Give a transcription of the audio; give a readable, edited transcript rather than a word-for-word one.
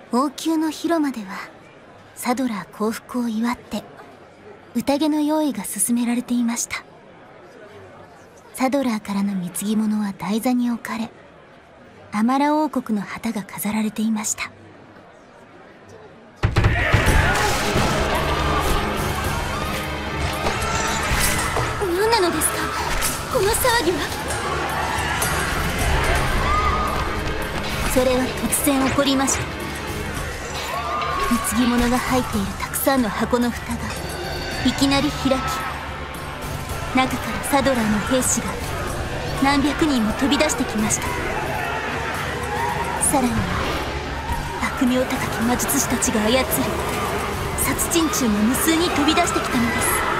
王宮の広間ではサドラー降伏を祝って宴の用意が進められていました。サドラーからの貢ぎ物は台座に置かれ、アマラ王国の旗が飾られていました。何なのですか、この騒ぎは。それは突然起こりました。貢ぎ物が入っているたくさんの箱の蓋がいきなり開き、中からサドラーの兵士が何百人も飛び出してきました。さらに悪名高き魔術師たちが操る殺人虫も無数に飛び出してきたのです。